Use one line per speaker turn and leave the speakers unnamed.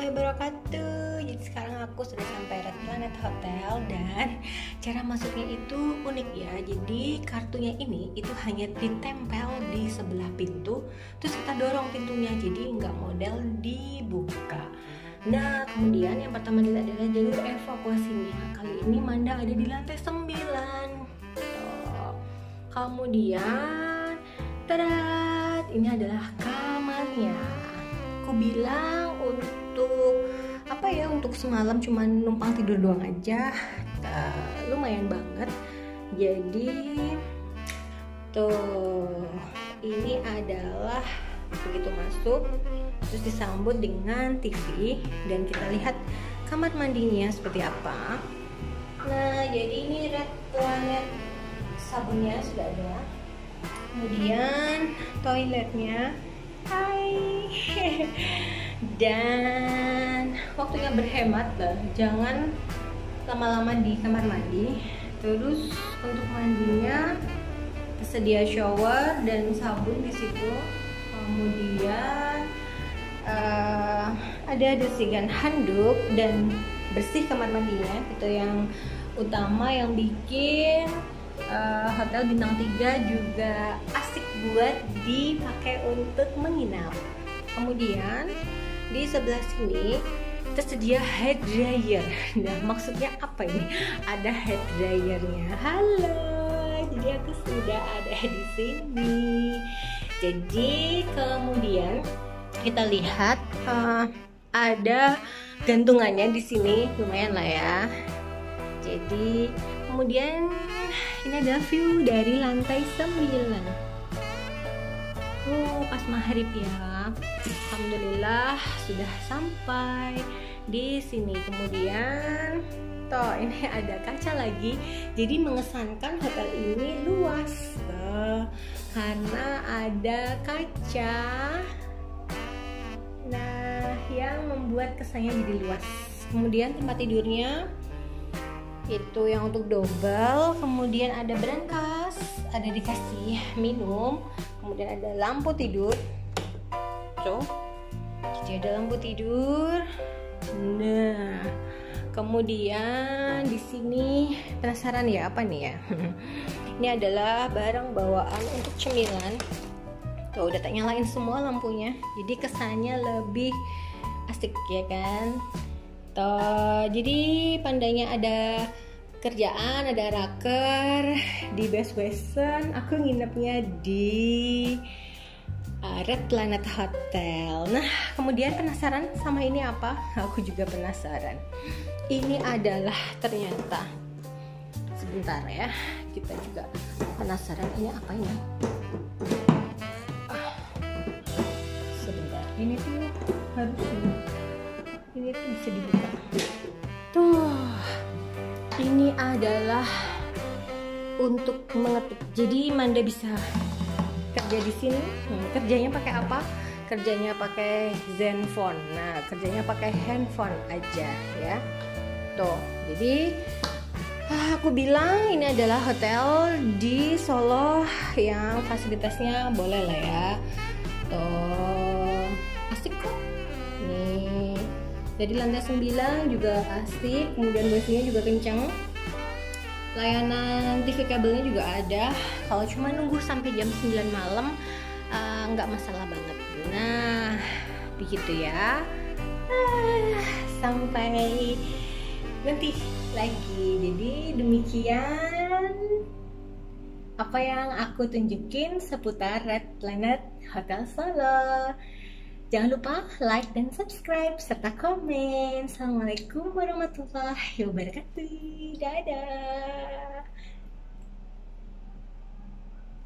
warahmatullahi wabarakatuh. Jadi sekarang aku sudah sampai Red Planet Hotel dan cara masuknya itu unik ya. Jadi kartunya ini itu hanya ditempel di sebelah pintu, terus kita dorong pintunya, jadi nggak model dibuka. Nah, kemudian yang pertama dilihat adalah jalur evakuasinya. Kali ini Manda ada di lantai 9. Tuh. Kemudian, tadat, ini adalah kamarnya. Aku bilang untuk semalam cuma numpang tidur doang aja. Lumayan banget. Jadi tuh, ini adalah begitu masuk terus disambut dengan TV dan kita lihat kamar mandinya seperti apa. Nah, jadi ini Red Planet, sabunnya sudah ada, kemudian toiletnya, hai dan waktunya berhemat lah, jangan lama-lama di kamar mandi. Terus untuk mandinya tersedia shower dan sabun di situ. Kemudian ada desigan handuk dan bersih kamar mandinya. Itu yang utama yang bikin hotel bintang 3 juga asik buat dipakai untuk menginap. Kemudian di sebelah sini tersedia hair dryer. Nah, maksudnya apa ini? Ada hair dryernya. Halo, jadi aku sudah ada di sini. Jadi kemudian kita lihat ada gantungannya di sini, lumayan lah ya. Jadi kemudian ini adalah view dari lantai 9. Pas maghrib ya. Alhamdulillah sudah sampai di sini. Kemudian toh ini ada kaca lagi. Jadi mengesankan hotel ini luas karena ada kaca. Nah, yang membuat kesannya jadi luas. Kemudian tempat tidurnya itu yang untuk double. Kemudian ada brankas, ada dikasih minum. Kemudian ada lampu tidur. Tuh, jadi ada lampu tidur. Nah, kemudian di sini penasaran ya, apa nih ya? Ini adalah barang bawaan untuk cemilan. Tuh, udah tak nyalain semua lampunya. Jadi kesannya lebih asik ya kan? Tuh, jadi pandainya ada kerjaan, ada raker di Best Western. Aku nginepnya di Red Planet Hotel. Nah, kemudian penasaran sama ini apa? Aku juga penasaran. Ini adalah ternyata, sebentar ya, kita juga penasaran ini apa ini. Sebentar, ini tuh harusnya ini tuh bisa dibuka. Tuh, ini adalah untuk mengetik. Jadi Manda bisa kerja di sini. Kerjanya pakai apa? Kerjanya pakai Zenfone. Nah, kerjanya pakai handphone aja ya. Tuh, jadi aku bilang ini adalah hotel di Solo yang fasilitasnya boleh lah ya. Tuh, asik kok. Nih, jadi lantai 9 juga asik. Kemudian wifi-nya juga kencang. Layanan TV kabelnya juga ada. Kalau cuma nunggu sampai jam 9 malam nggak masalah banget. Nah, begitu ya. Sampai nanti lagi. Jadi demikian apa yang aku tunjukin seputar Red Planet Hotel Solo. Jangan lupa like dan subscribe serta komen. Assalamualaikum warahmatullahi wabarakatuh. Dadah.